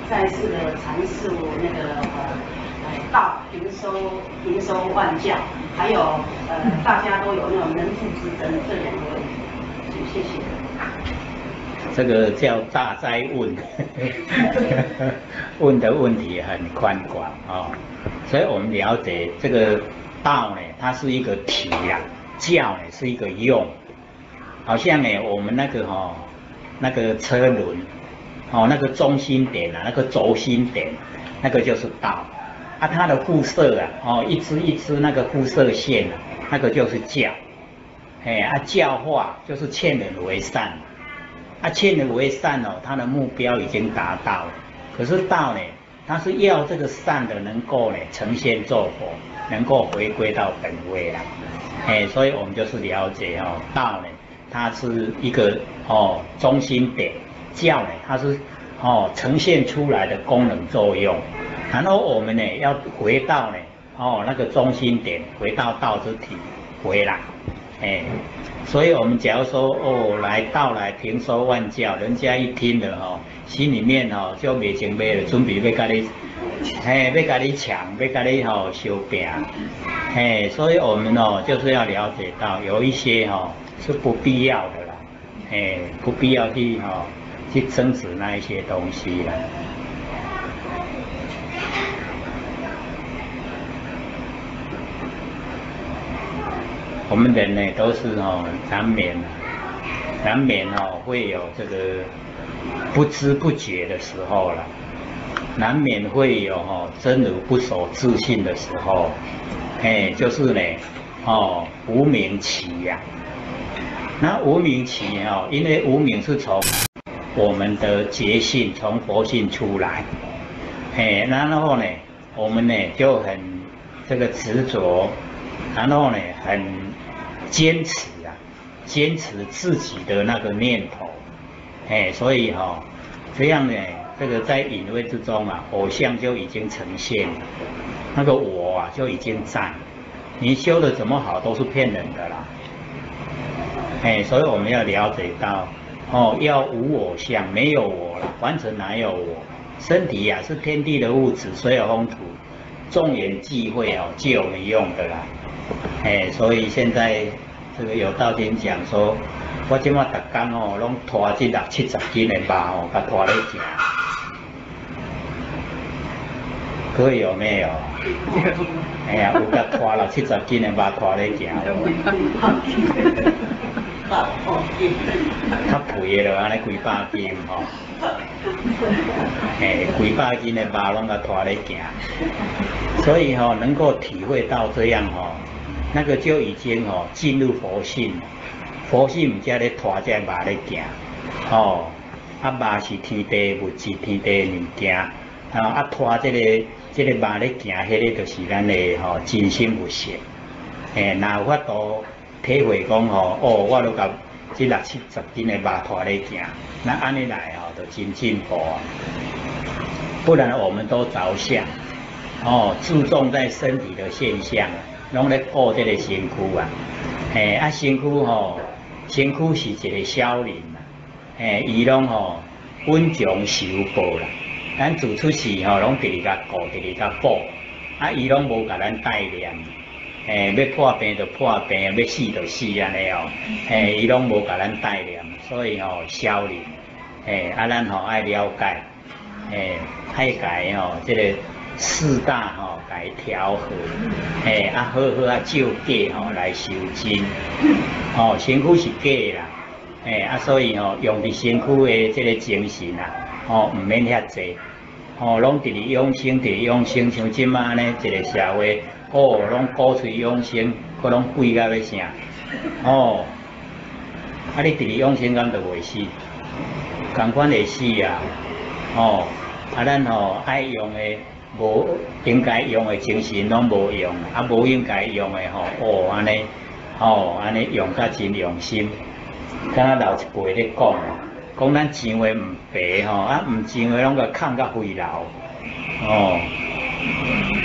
在世的阐述那个道平收万教，还有大家都有那种能富之争这两个问题，谢谢。 这个叫大灾问，问的问题很宽广哦，所以我们了解这个道呢，它是一个体呀，教呢是一个用，好像呢我们那个那个车轮那个中心点啊，那个轴心点，那个就是道啊，它的辐射啊一支一支那个辐射线啊，那个就是教，教化就是劝人为善。劝人为善哦，他的目标已经达到了。可是道呢，它是要这个善的能够呢呈现作佛，能够回归到本位啦。所以我们就是了解道呢，它是一个中心点，教呢它是呈现出来的功能作用。然后我们呢要回到呢那个中心点，回到道之体回来。所以我们假如说来道来平收万教，人家一听了心里面就没情没了，准备要跟你要跟你抢，要跟你相拼。所以我们就是要了解到有一些是不必要的啦，不必要去争执那一些东西啦。我们人呢都是难免会有这个不知不觉的时候了，难免会有真如不守自信的时候，就是呢无明起呀。那无明起因为无明是从我们的觉性从佛性出来，然后呢我们呢就很这个执着，然后呢很坚持自己的那个念头，所以这样呢，这个在隐微之中偶像就已经呈现了，那个我就已经在，你修的怎么好都是骗人的啦，所以我们要了解到，要无我相，没有我了，完全哪有我？身体是天地的物质，水有风土，众缘际会借我们用的啦。所以现在这个有道经讲说，我今晚逐天拢拖这60-70斤的肉甲拖咧行，各位有没有？有甲拖60-70斤的肉拖咧行。较肥的就安尼几百斤几百斤的肉拢甲拖咧行，所以能够体会到这样那个就已经进入佛性了。佛性唔才咧拖这肉咧行，肉是天地物质，天地物件，拖这个肉咧行，迄个就是咱的真心不实。哪有法度体会讲我都甲这60-70斤的肉拖咧行，那安尼来就真进步啊。不然我们都着相注重在身体的现象，拢咧顾这个身躯身躯是一个小人伊拢稳重受报啦。咱自出世拢直直甲顾，直直甲保，伊拢无甲咱带念。要破病就破病，要死就死安尼伊拢无甲咱带念，所以小人咱爱了解，爱改这个四大改调和，好好照假来修真，身躯是假啦，所以用伫身躯的这个精神唔免遐济，拢直直养生，直直养生，像即马呢一个社会。拢鼓吹养生，佮拢贵甲要啥？你直直养生敢就袂死，同款会死啊！咱爱用的无应该用的精神拢无用，无应该用的安尼用甲真用心。敢若老一辈咧讲咱钱话唔白唔钱话拢甲藏甲肥流